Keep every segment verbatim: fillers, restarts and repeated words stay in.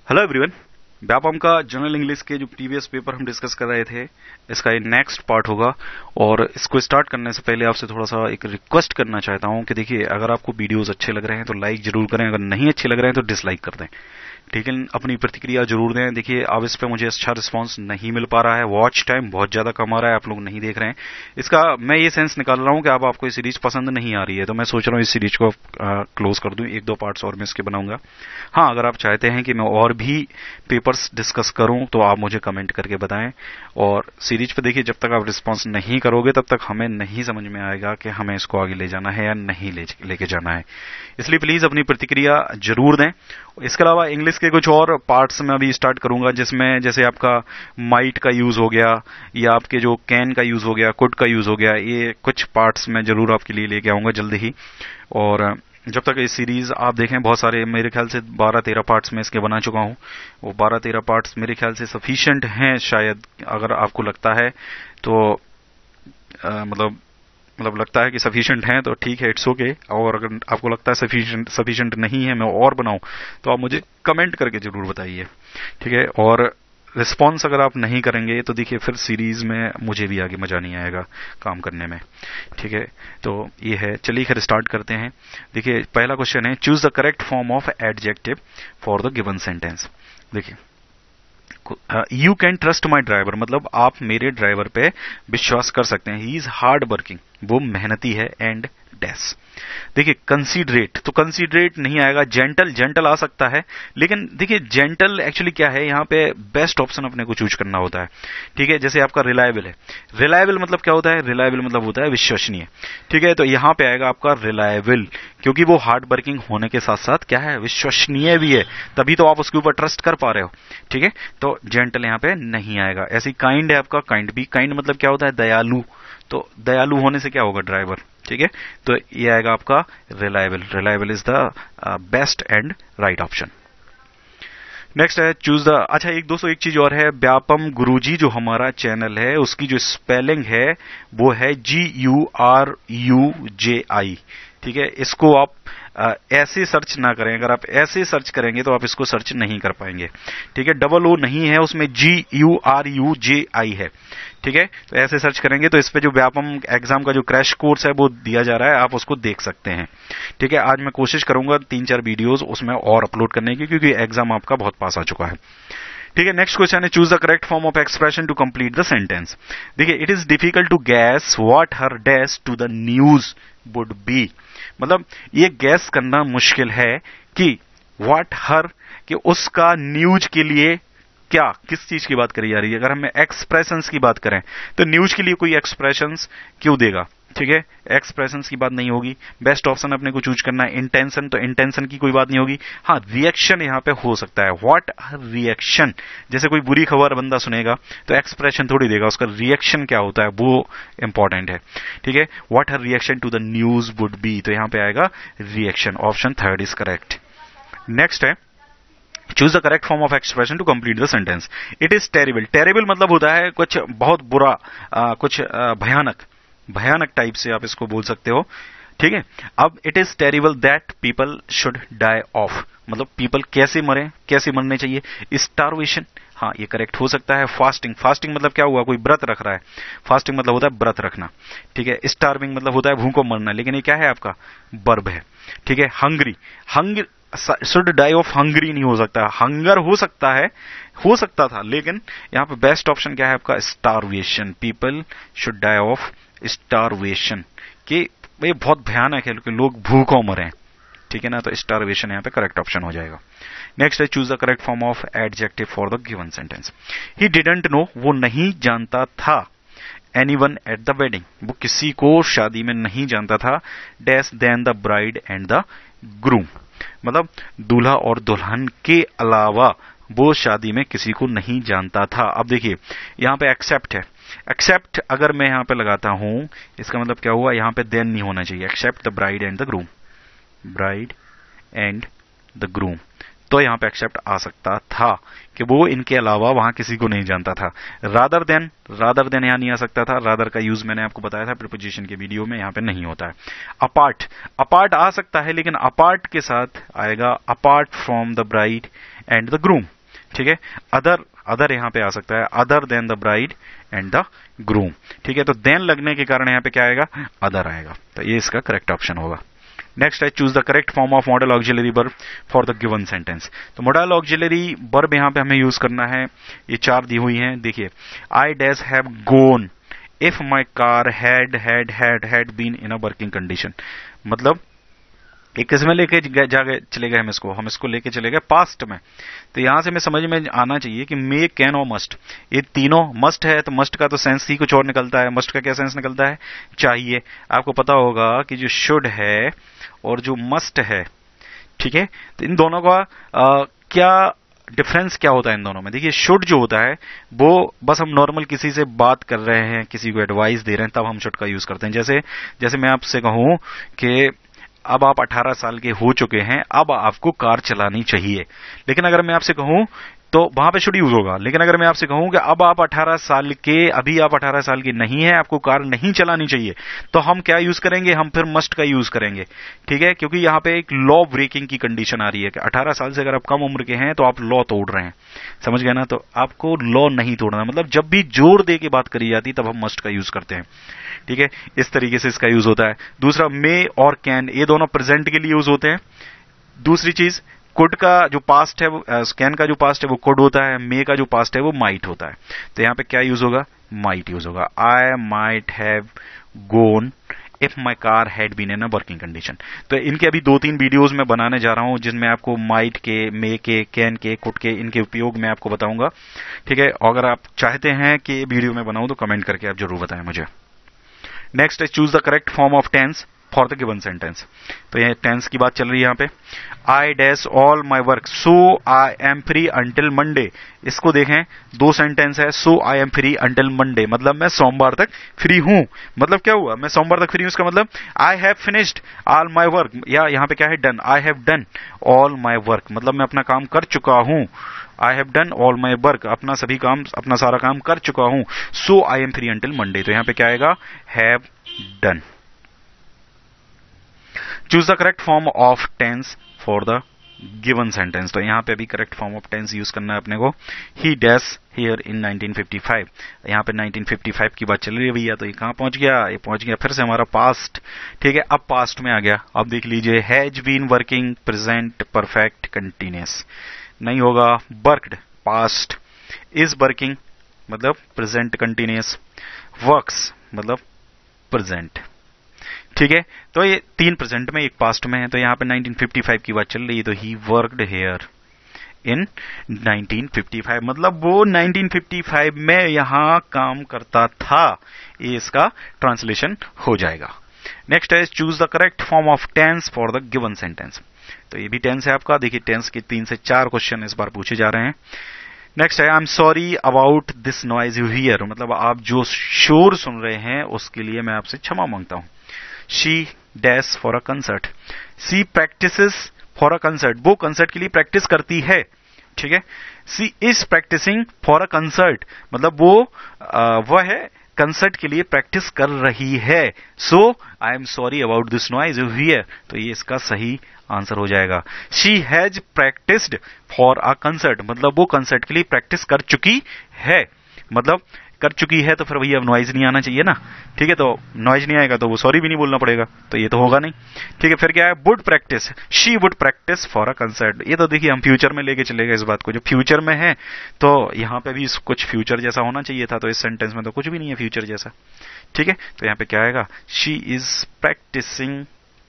Hello everyone, Vyapam का general English के जो प्रीवियस पेपर हम डिस्कस कर रहे थे, इसका ये नेक्स्ट पार्ट होगा। और इसको स्टार्ट करने से पहले आपसे थोड़ा सा एक रिक्वेस्ट करना चाहता हूं कि देखिए, अगर आपको वीडियोस अच्छे लग रहे हैं तो लाइक जरूर करें, अगर नहीं अच्छे लग रहे हैं तो डिसलाइक कर दें, ठीक है। अपनी प्रतिक्रिया जरूर दें। देखिए, अब इस पे मुझे अच्छा रिस्पांस नहीं मिल पा रहा है, वॉच टाइम बहुत ज्यादा कम आ रहा है, आप लोग नहीं देख रहे हैं। इसका मैं ये सेंस निकाल रहा हूं कि अब आपको ये सीरीज पसंद नहीं आ रही है, तो मैं सोच रहा हूं इस सीरीज को क्लोज कर दूं, एक दो पार्ट्स और मैं इसके बनाऊंगा। हाँ, अगर आप चाहते हैं कि मैं और भी पेपर्स डिस्कस करूं तो आप मुझे कमेंट करके बताएं। और सीरीज पे देखिए, जब तक आप रिस्पांस नहीं करोगे तब तक हमें नहीं समझ में आएगा कि हमें इसको आगे ले जाना है या नहीं ले लेके जाना है। इसलिए प्लीज अपनी प्रतिक्रिया जरूर दें। इसके अलावा इंग्लिश के कुछ और पार्ट्स में अभी स्टार्ट करूंगा, जिसमें जैसे आपका माइट का यूज हो गया या आपके जो कैन का यूज हो गया, कुड का यूज हो गया, ये कुछ पार्ट्स में जरूर आपके लिए लेके आऊंगा जल्दी ही। और जब तक ये सीरीज आप देखें, बहुत सारे मेरे ख्याल से बारह तेरह पार्ट्स में इसके बना चुका हूं। वो बारह तेरह पार्ट्स मेरे ख्याल से सफिशिएंट हैं शायद, अगर आपको लगता है तो आ, मतलब मतलब लगता है कि सफिशिएंट है तो ठीक है, इट्स ओके। और अगर आपको लगता है सफिशिएंट सफिशिएंट नहीं है, मैं और बनाऊं, तो आप मुझे कमेंट करके जरूर बताइए, ठीक है। और रिस्पॉन्स अगर आप नहीं करेंगे तो देखिए, फिर सीरीज में मुझे भी आगे मजा नहीं आएगा काम करने में, ठीक है। तो ये है, चलिए खैर स्टार्ट करते हैं। देखिए, पहला क्वेश्चन है, choose the correct form of adjective for the given sentence. देखिए, you can trust my driver, मतलब आप मेरे ड्राइवर पे विश्वास कर सकते हैं। ही इज हार्ड वर्किंग, वो मेहनती है, एंड डैश। देखिए, कंसीडरेट, तो कंसीडरेट नहीं आएगा। जेंटल, जेंटल आ सकता है, लेकिन देखिए जेंटल एक्चुअली क्या है, यहाँ पे बेस्ट ऑप्शन अपने को चूज करना होता है, ठीक है। जैसे आपका रिलायबल है, रिलायबल मतलब क्या होता है, रिलायबल मतलब होता है विश्वसनीय, ठीक है। तो यहाँ पे आएगा आपका रिलायबल, क्योंकि वो हार्ड वर्किंग होने के साथ साथ क्या है, विश्वसनीय भी है, तभी तो आप उसके ऊपर ट्रस्ट कर पा रहे हो, ठीक है। तो जेंटल यहाँ पे नहीं आएगा। ऐसी काइंड है आपका, काइंड भी, काइंड मतलब क्या होता है, दयालु, तो दयालु होने से क्या होगा, ड्राइवर, ठीक है। तो ये आएगा आपका reliable. Reliable is the best and right option. Next है, चूज द, अच्छा एक दोस्तों एक चीज और है, व्यापम गुरुजी जो हमारा चैनल है, उसकी जो स्पेलिंग है वो है G U R U J I, ठीक है। इसको आप आ, ऐसे सर्च ना करें, अगर आप ऐसे सर्च करेंगे तो आप इसको सर्च नहीं कर पाएंगे, ठीक है। डबल ओ नहीं है उसमें, G U R U J I है, ठीक है। तो ऐसे सर्च करेंगे तो इस पे जो व्यापम एग्जाम का जो क्रैश कोर्स है वो दिया जा रहा है, आप उसको देख सकते हैं, ठीक है। आज मैं कोशिश करूंगा तीन चार वीडियोस उसमें और अपलोड करने की, क्योंकि एग्जाम आपका बहुत पास आ चुका है, ठीक है। नेक्स्ट क्वेश्चन है, choose the correct form of expression to complete the sentence. देखिए, it is difficult to guess what her dash to the news would be, मतलब ये गैस करना मुश्किल है कि व्हाट हर, कि उसका न्यूज के लिए क्या, किस चीज की बात करी जा रही है। अगर हमें एक्सप्रेशंस की बात करें तो न्यूज के लिए कोई एक्सप्रेशंस क्यों देगा, ठीक है। एक्सप्रेशंस की बात नहीं होगी। बेस्ट ऑप्शन अपने को चूज करना है इंटेंशन, तो इंटेंशन की कोई बात नहीं होगी। हाँ, रिएक्शन यहां पे हो सकता है, व्हाट रिएक्शन, जैसे कोई बुरी खबर बंदा सुनेगा तो एक्सप्रेशन थोड़ी देगा, उसका रिएक्शन क्या होता है वो इंपॉर्टेंट है, ठीक है। What her reaction to the news would be, तो यहां पे आएगा reaction, option third is correct. Next है, choose the correct form of expression to complete the sentence. It is terrible, terrible मतलब होता है कुछ बहुत बुरा, आ, कुछ आ, भयानक, भयानक टाइप से आप इसको बोल सकते हो, ठीक है। अब it is terrible that people should die of, मतलब पीपल कैसे मरे, कैसे मरने चाहिए। स्टारवेशन, हाँ ये करेक्ट हो सकता है। फास्टिंग, फास्टिंग मतलब क्या हुआ, कोई व्रत रख रहा है, फास्टिंग मतलब होता है व्रत रखना, ठीक है। स्टार्विंग मतलब होता है भूखों मरना, लेकिन ये क्या है आपका, वर्ब है, ठीक है। Hungry, hung should die of hungry नहीं हो सकता, हंगर हो सकता है, हो सकता था, लेकिन यहां पे बेस्ट ऑप्शन क्या है आपका, starvation. People should die of starvation, कि ये बहुत भयानक है कि लोग भूखों मरे, ठीक है ना। तो स्टारवेशन यहां पे करेक्ट ऑप्शन हो जाएगा। नेक्स्ट है, choose the correct form of adjective for the given sentence. He didn't know, वो नहीं जानता था, एनीवन एट द वेडिंग, वो किसी को शादी में नहीं जानता था, dash than the bride and the groom, मतलब दूल्हा और दुल्हन के अलावा वो शादी में किसी को नहीं जानता था। अब देखिए, यहां पे एक्सेप्ट है, एक्सेप्ट अगर मैं यहां पे लगाता हूं, इसका मतलब क्या हुआ, यहां पे देन नहीं होना चाहिए, except the bride and the groom, bride and the groom, तो यहां पे एक्सेप्ट आ सकता था कि वो इनके अलावा वहां किसी को नहीं जानता था। रादर देन, रादर देन यहां नहीं आ सकता था, रादर का यूज मैंने आपको बताया था प्रीपोजिशन के वीडियो में, यहां पे नहीं होता है। अपार्ट, अपार्ट आ सकता है, लेकिन अपार्ट के साथ आएगा apart from the bride and the groom, ठीक है। अदर अदर यहां पे आ सकता है, other than the bride and the groom. ठीक है, तो देन लगने के कारण यहां पे क्या आएगा, अदर आएगा। तो ये इसका करेक्ट ऑप्शन होगा। नेक्स्ट है choose the correct form of modal auxiliary verb for the given sentence. तो मॉडल ऑक्सिलरी वर्ब यहां पे हमें यूज करना है, ये चार दी हुई हैं। देखिए, I dash have gone if my car had had had had been in a working condition. मतलब एक किस में लेके जाके चले गए हम इसको, हम इसको लेके चले गए पास्ट में। तो यहां से मैं समझ में आना चाहिए कि मे, कैन और मस्ट, ये तीनों मस्ट है, तो मस्ट का तो सेंस ही कुछ और निकलता है। मस्ट का क्या सेंस निकलता है, चाहिए। आपको पता होगा कि जो शुड है और जो मस्ट है, ठीक है, तो इन दोनों का आ, क्या डिफरेंस क्या होता है इन दोनों में। देखिए, शुड जो होता है वो बस हम नॉर्मल किसी से बात कर रहे हैं, किसी को एडवाइस दे रहे हैं, तब हम शुड का यूज करते हैं। जैसे जैसे मैं आपसे कहूं कि अब आप अठारह साल के हो चुके हैं, अब आपको कार चलानी चाहिए, लेकिन अगर मैं आपसे कहूं तो वहां पे शुड यूज होगा। लेकिन अगर मैं आपसे कहूं कि अब आप अठारह साल के, अभी आप अठारह साल के नहीं है, आपको कार नहीं चलानी चाहिए, तो हम क्या यूज करेंगे, हम फिर मस्ट का यूज करेंगे। ठीक है, क्योंकि यहां पे एक लॉ ब्रेकिंग की कंडीशन आ रही है कि अठारह साल से अगर आप कम उम्र के हैं तो आप लॉ तोड़ रहे हैं, समझ गए ना। तो आपको लॉ नहीं तोड़ना, मतलब जब भी जोर दे के बात करी जाती तब हम मस्ट का यूज करते हैं। ठीक है, इस तरीके से इसका यूज होता है। दूसरा, मे और कैन, ये दोनों प्रेजेंट के लिए यूज होते हैं। दूसरी चीज, कुड का जो पास्ट है वो, कैन का जो पास्ट है वो कुड होता है, मे का जो पास्ट है वो माइट होता है। तो यहां पे क्या यूज होगा, माइट यूज होगा। I might have gone if my car had been in a working condition. तो इनके अभी दो तीन वीडियोस में बनाने जा रहा हूं, जिनमें आपको माइट के, मे के, कैन के, कुड के, इनके उपयोग में आपको बताऊंगा। ठीक है, अगर आप चाहते हैं कि वीडियो में बनाऊं तो कमेंट करके आप जरूर बताएं मुझे। नेक्स्ट है choose the correct form of tense for the given sentence. तो ये टेंस की बात चल रही है यहां पे। I dash all my work so I am free until Monday. इसको देखें, दो सेंटेंस है, so I am free until Monday, मतलब मैं सोमवार तक फ्री हूं। मतलब क्या हुआ, मैं सोमवार तक फ्री हूं, इसका मतलब I have finished all my work, या यहां पे क्या है, done. I have done all my work, मतलब मैं अपना काम कर चुका हूं। I have done all my work, अपना सभी काम, अपना सारा काम कर चुका हूं। So I am free until Monday, तो यहां पे क्या आएगा, have done. Choose the correct form of tense for the given sentence. तो यहां पे भी correct form of tense use करना है अपने को। He dash here in nineteen fifty five, यहां पे नाइनटीन फिफ्टी फाइव की बात चल रही है भैया। तो ये कहां पहुंच गया, ये पहुंच गया फिर से हमारा पास्ट। ठीक है, अब पास्ट में आ गया। अब देख लीजिए, has been working present perfect continuous नहीं होगा, वर्कड पास्ट, इज वर्किंग मतलब प्रेजेंट कंटिन्यूअस, वर्क्स मतलब प्रेजेंट। ठीक है, तो ये तीन प्रेजेंट में एक पास्ट में है। तो यहां पे नाइनटीन फिफ्टी फाइव की बात चल रही है, तो he worked here in nineteen fifty five, मतलब वो नाइनटीन फिफ्टी फाइव में यहां काम करता था। ये इसका ट्रांसलेशन हो जाएगा। नेक्स्ट है choose the correct form of tense for the given sentence. तो ये भी टेंस है आपका। देखिए, टेंस के तीन से चार क्वेश्चन इस बार पूछे जा रहे हैं। नेक्स्ट है, I am sorry about this noise you hear, मतलब आप जो शोर सुन रहे हैं उसके लिए मैं आपसे क्षमा मांगता हूं। She dash for a concert, she practises for a concert, वो कंसर्ट के लिए प्रैक्टिस करती है। ठीक है, she is practising for a concert, मतलब वो आ, वह है कंसर्ट के लिए प्रैक्टिस कर रही है। So I am sorry about this noise you hear, तो ये इसका सही आंसर हो जाएगा। She has practised for a concert, मतलब वो कंसर्ट के लिए प्रैक्टिस कर चुकी है, मतलब कर चुकी है, तो फिर भैया अब नॉइज नहीं आना चाहिए ना। ठीक है, तो नॉइज नहीं आएगा तो वो सॉरी भी नहीं बोलना पड़ेगा, तो ये तो होगा नहीं। ठीक है, फिर क्या है, would practise, she would practise for a concert. ये तो देखिए हम फ्यूचर में लेके चलेगा इस बात को, जो फ्यूचर में है, तो यहां पे भी कुछ फ्यूचर जैसा होना चाहिए था, तो इस सेंटेंस में तो कुछ भी नहीं है फ्यूचर जैसा। ठीक है, तो यहां पे क्या आएगा, she is practising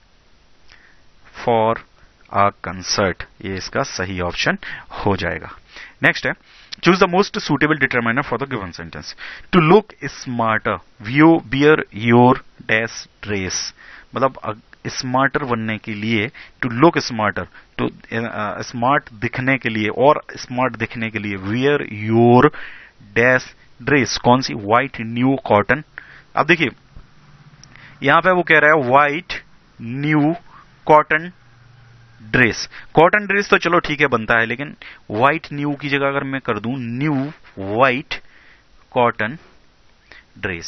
for a concert, ये इसका सही ऑप्शन हो जाएगा। नेक्स्ट है, choose the most suitable determiner for the given sentence. To look smarter, you wear your dash dress, मतलब स्मार्टर बनने के लिए, to look smarter, to smart दिखने के लिए, और स्मार्ट दिखने के लिए वियर योर डैश ड्रेस, कौन सी, व्हाइट न्यू कॉटन। अब देखिए यहां पे वो कह रहा है white new cotton dress. Cotton dress तो चलो ठीक है बनता है, लेकिन व्हाइट न्यू की जगह अगर मैं कर दूं न्यू व्हाइट कॉटन ड्रेस,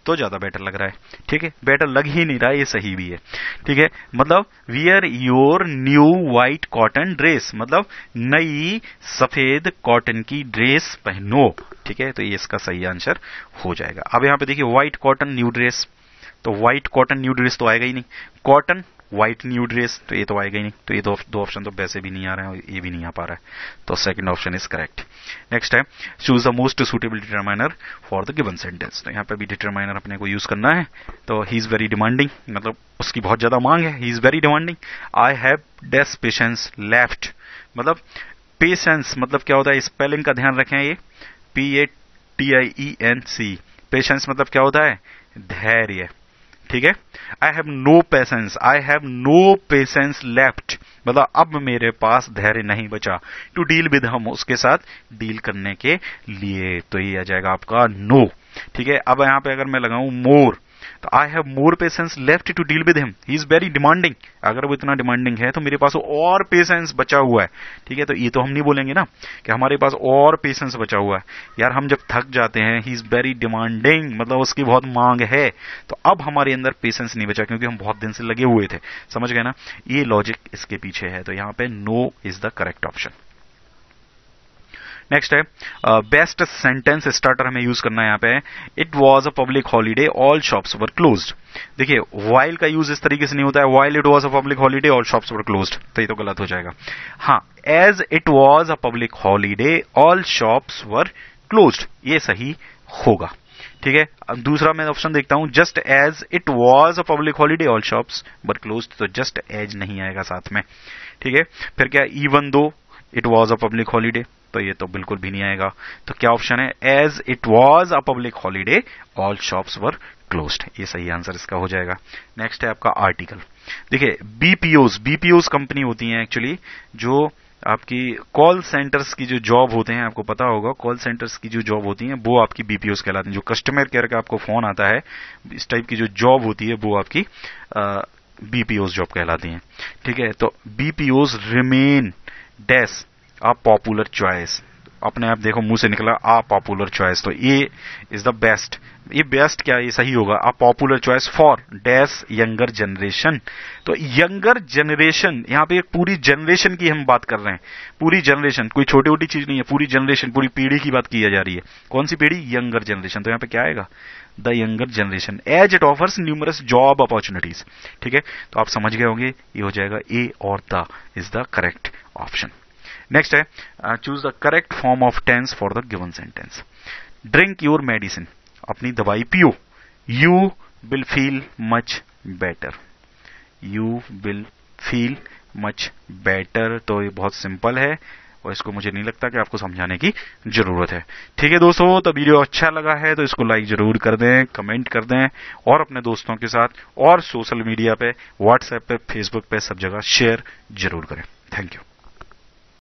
तो ज्यादा बेटर लग रहा है। ठीक है, बेटर लग ही नहीं रहा है, ये सही भी है। ठीक है, मतलब wear your new white cotton dress, मतलब नई सफेद कॉटन की ड्रेस पहनो। ठीक है, तो ये इसका सही आंसर हो जाएगा। अब यहाँ पे देखिए व्हाइट कॉटन न्यू ड्रेस, तो व्हाइट कॉटन न्यू ड्रेस तो आएगा ही नहीं, कॉटन व्हाइट न्यू ड्रेस तो ये तो आएगा ही नहीं, तो ये दो दो ऑप्शन तो वैसे भी नहीं आ रहे हैं, ये भी नहीं आ पा रहा है, तो second option is correct. Next है choose the most suitable determiner for the given sentence, तो यहाँ पे भी डिटरमाइनर अपने को यूज करना है। तो ही इज वेरी डिमांडिंग, मतलब उसकी बहुत ज्यादा मांग है, he is very demanding. I have less patience left, मतलब पेशेंस मतलब क्या होता है, स्पेलिंग का ध्यान रखें, ये p a t i e n c, patience मतलब क्या होता है, धैर्य। ठीक है, I have no patience, I have no patience left, मतलब अब मेरे पास धैर्य नहीं बचा, टू डील विद हम, उसके साथ डील करने के लिए, तो ये आ जाएगा आपका नो। ठीक है, अब यहां पे अगर मैं लगाऊं मोर, तो I have more patience left to deal with him, he is very demanding, अगर वो इतना डिमांडिंग है तो मेरे पास और पेशेंस बचा हुआ है। ठीक है, तो ये तो हम नहीं बोलेंगे ना कि हमारे पास और पेशेंस बचा हुआ है, यार हम जब थक जाते हैं, ही इज वेरी डिमांडिंग मतलब उसकी बहुत मांग है, तो अब हमारे अंदर पेशेंस नहीं बचा क्योंकि हम बहुत दिन से लगे हुए थे। समझ गए ना, ये लॉजिक इसके पीछे है, तो यहां पे no is the correct option. Next है बेस्ट सेंटेंस स्टार्टर हमें यूज करना है यहाँ पे, it was a public holiday all shops were closed. देखिए वाइल का यूज इस तरीके से नहीं होता है, while it was a public holiday all shops were closed, तो ये तो गलत हो जाएगा। हाँ, as it was a public holiday all shops were closed, ये सही होगा। ठीक है, अब दूसरा मैं ऑप्शन देखता हूं, just as it was a public holiday all shops were closed, तो जस्ट एज नहीं आएगा साथ में। ठीक है, फिर क्या, even though it was a public holiday, तो ये तो बिल्कुल भी नहीं आएगा, तो क्या ऑप्शन है, as it was a public holiday all shops were closed, ये सही आंसर इसका हो जाएगा। नेक्स्ट है आपका आर्टिकल, देखिए बीपीओज, बीपीओज कंपनी होती है एक्चुअली जो आपकी कॉल सेंटर्स की जो जॉब होते हैं, आपको पता होगा कॉल सेंटर्स की जो जॉब होती है वो आपकी बीपीओज कहलाती हैं, जो कस्टमर केयर का आपको फोन आता है, इस टाइप की जो जॉब होती है वो आपकी बीपीओज जॉब कहलाती हैं। ठीक है, तो BPOs remain dash a popular choice, अपने आप देखो मुंह से निकला आ पॉपुलर चॉइस, तो ये इज द बेस्ट, ये बेस्ट क्या, ये सही होगा, a popular choice for dash younger generation, तो यंगर जनरेशन, यहाँ पे एक पूरी जनरेशन की हम बात कर रहे हैं, पूरी जनरेशन, कोई छोटी छोटी चीज नहीं है, पूरी जनरेशन, पूरी पीढ़ी की बात की जा रही है। कौन सी पीढ़ी, यंगर जनरेशन, तो यहाँ पे क्या आएगा, the younger generation, as it offers numerous job opportunities. ठीक है, तो आप समझ गए होंगे, ये हो जाएगा ए और the is the correct option. Next है choose the correct form of tense for the given sentence, drink your medicine, अपनी दवाई पियो, you will feel much better, you will feel much better, तो ये बहुत सिंपल है और इसको मुझे नहीं लगता कि आपको समझाने की जरूरत है। ठीक है दोस्तों, तो वीडियो अच्छा लगा है तो इसको लाइक जरूर कर दें, कमेंट कर दें और अपने दोस्तों के साथ और सोशल मीडिया पे, व्हाट्सएप पे, फेसबुक पे सब जगह शेयर जरूर करें। Thank you.